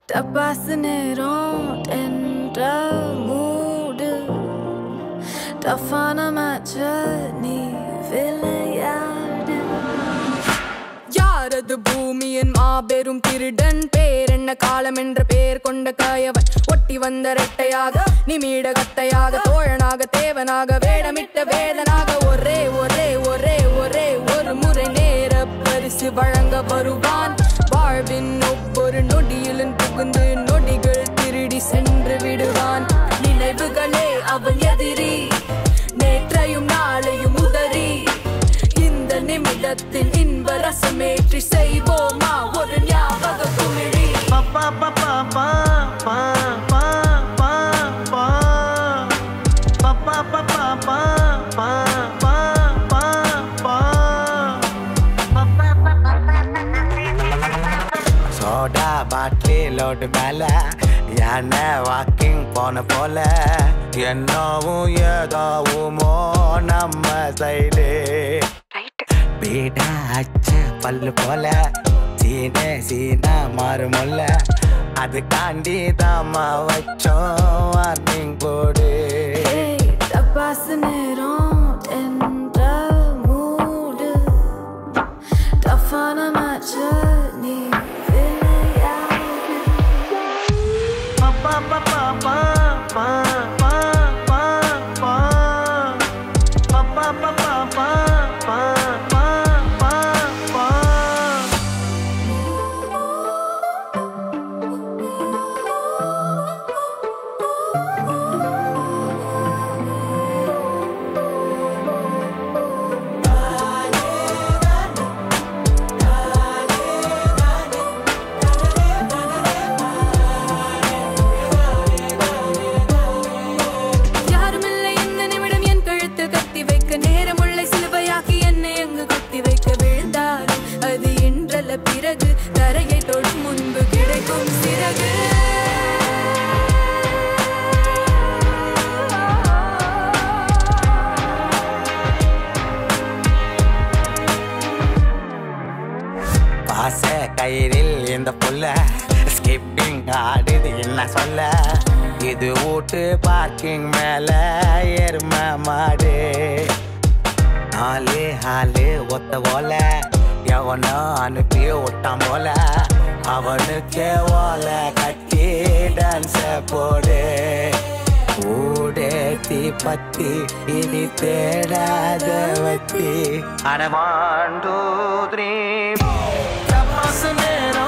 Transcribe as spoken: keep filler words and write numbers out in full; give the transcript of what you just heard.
டப்பாசு நேரம் என்ற மூடு டஃப்பான மேட்ச நீ விளையாடு. யாரது பூமியின் மாபெரும் திருடன்? பேர் என்ன காலம் என்ற பெயர் கொண்ட காயவன். ஒட்டி வந்த ரெட்டையாக நிமிட கத்தையாக தோழனாக தேவனாக வேடமிட்ட வேதனாக ஒரே ஒரே ஒரே ஒரே ஒரு முறை நேர பரிசு வழங்க வருவான். வாழ்வின் ஒவ்வொரு நொடியிலும் புகுந்து நொடிகள் திருடி சென்று விடுவான். நினைவுகளே அவன் எதிரி, நேற்றையும் நாளையும் உதறி இந்த நிமிடத்தில் இன்ப ரசமேற்றி செய்வோமா ஒரு ஞாபக குமிழி. பப்பா பப்பா பா பா பா பா பா பப்பா பப்பா பா பா பா பா பா சோடா பாட்டிலோடு மேல யானை வாக்கிங் போன போல என்னவும் ஏதாவுமோ நம்ம சைடு. பீடா அச்ச பல்லு போல சீனே சீனா மாறுமல்ல அது காண்டி தாமா வச்சோம் வார்னிங் போடு. டப்பாசு நேரம் என்ற மூடு டஃப்பான மேட்ச நீ விளையாடு. பப்பா பப்பா பா பா பா பா பா பப்பா பப்பா பா பா பா பா பா. யாருமில்லை இந்த நிமிடம் என் கழுத்து கத்தி வைக்க நேரமுள்ள சிலுவையாக்கி என்னை எங்கு கத்தி வைக்க விழுந்தாலும் அது இன்றல்ல பிறகு தரையை தொடும் முன்பு கிடைக்கும் சிறகு. பாச கயிறில் இந்த புள்ள ஸ்கிப்பிங் ஆடுது என்ன சொல்ல. இது வீட்டு பார்க்கிங் மேல எரும மாடு. நாலு ஆளு ஒத்த போல எவனோ அனுப்பி விட்டான் போல அவனுக்கு ஓலை கட்டி டான்ஸ போடு. ஊடேத்தி பத்தி இனி தேடாத வத்தி அடவாண்டூ த்ரீ.